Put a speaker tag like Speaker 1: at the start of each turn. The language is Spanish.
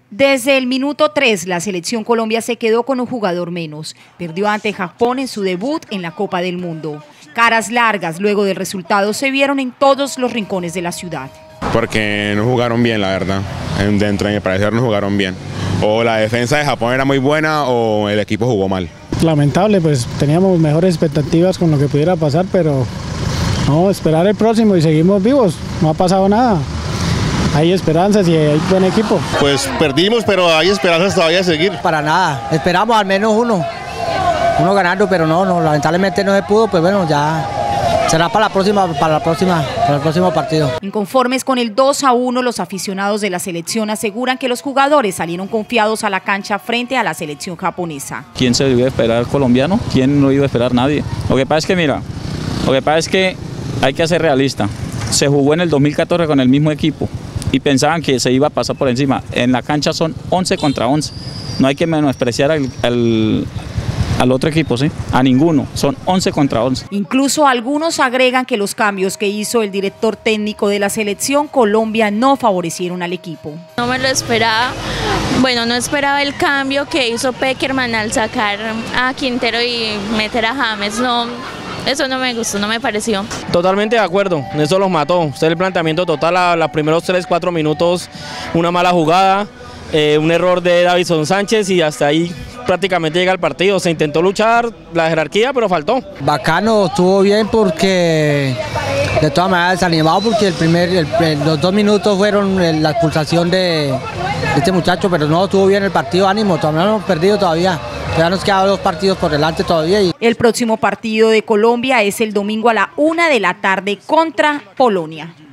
Speaker 1: Desde el minuto 3, la selección Colombia se quedó con un jugador menos. Perdió ante Japón en su debut en la Copa del Mundo. Caras largas luego del resultado se vieron en todos los rincones de la ciudad.
Speaker 2: Porque no jugaron bien, la verdad. Dentro de mi parecer no jugaron bien. O la defensa de Japón era muy buena o el equipo jugó mal.
Speaker 3: Lamentable, pues teníamos mejores expectativas con lo que pudiera pasar, pero no, esperar el próximo y seguimos vivos, no ha pasado nada. Hay esperanzas y hay buen equipo.
Speaker 4: Pues perdimos, pero hay esperanzas todavía de seguir.
Speaker 5: Para nada, esperamos al menos uno ganando, pero no, lamentablemente no se pudo, pues bueno, ya será para el próximo partido.
Speaker 1: Inconformes con el 2-1, los aficionados de la selección aseguran que los jugadores salieron confiados a la cancha frente a la selección japonesa.
Speaker 6: ¿Quién se iba a esperar colombiano? ¿Quién no iba a esperar? Nadie. Lo que pasa es que, mira, hay que ser realista. Se jugó en el 2014 con el mismo equipo y pensaban que se iba a pasar por encima. En la cancha son 11 contra 11. No hay que menospreciar al otro equipo, ¿sí? A ninguno, son 11 contra 11.
Speaker 1: Incluso algunos agregan que los cambios que hizo el director técnico de la selección Colombia no favorecieron al equipo.
Speaker 7: No me lo esperaba, bueno, no esperaba el cambio que hizo Pekerman al sacar a Quintero y meter a James, no, eso no me gustó, no me pareció.
Speaker 8: Totalmente de acuerdo, eso los mató, el planteamiento total a los primeros 3-4 minutos, una mala jugada, un error de Davinson Sánchez y hasta ahí prácticamente llega el partido. Se intentó luchar la jerarquía, pero faltó.
Speaker 5: Bacano, estuvo bien porque de todas maneras desanimado porque los 2 minutos fueron la expulsación de este muchacho, pero no, estuvo bien el partido, ánimo, todavía no hemos perdido todavía. Ya nos quedan 2 partidos por delante todavía.
Speaker 1: El próximo partido de Colombia es el domingo a la 1 de la tarde contra Polonia.